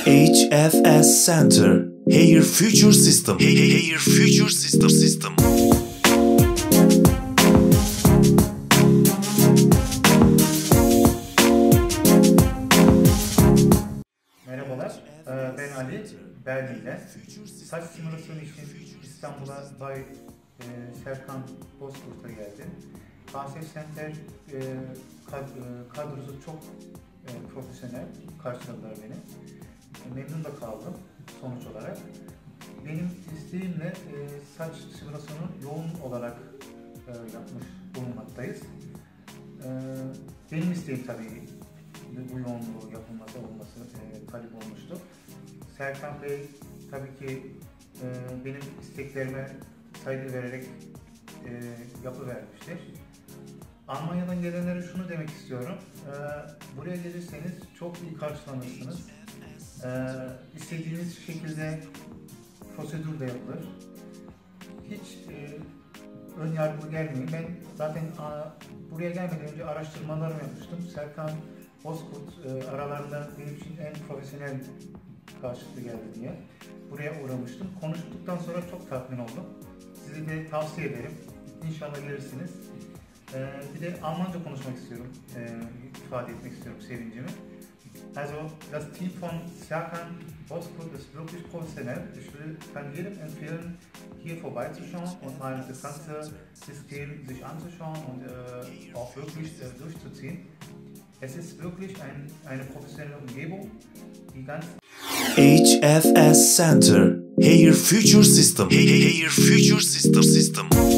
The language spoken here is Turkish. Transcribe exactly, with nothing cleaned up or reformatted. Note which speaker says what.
Speaker 1: H F S Center Hair Future System Hair Future System System
Speaker 2: Merhabalar, ben Ali, Berlin'den. Saç simülasyonu için İstanbul'a Bay Serkan Bozkurt'a geldim. H F S Center kadrosu çok profesyonel, karşıladılar beni. Memnun da kaldım sonuç olarak. Benim isteğimle saç simülasyonu yoğun olarak yapmış bulunmaktayız. Benim isteğim tabii bu yoğunluğu yapılması olması e, talep olmuştu. Serkan Bey tabii ki e, benim isteklerime saygı vererek e, yapıvermiştir. Almanya'dan gelenlere şunu demek istiyorum. E, buraya gelirseniz çok iyi karşılanırsınız. E, istediğiniz şekilde prosedür de yapılır. Hiç e, ön yargılı gelmeyin. Ben zaten a, buraya gelmeden önce araştırmalarımı yapmıştım. Serkan Bozkurt e, aralarında benim için en profesyonel karşılıklı geldi diye buraya uğramıştım. Konuştuktan sonra çok tatmin oldum. Size de tavsiye ederim. İnşallah gelirsiniz. E, bir de Almanca konuşmak istiyorum, e, ifade etmek istiyorum sevincimi. Also, das Team von Serkan Bozkurt ist wirklich professionell. Ich will kann jedem empfehlen, hier vorbeizuschauen und mal das ganze System sich anzuschauen und äh, auch wirklich äh, durchzuziehen. Es ist wirklich ein, eine professionelle Umgebung, die ganz
Speaker 1: H F S Center Hair Future System Hair Future System System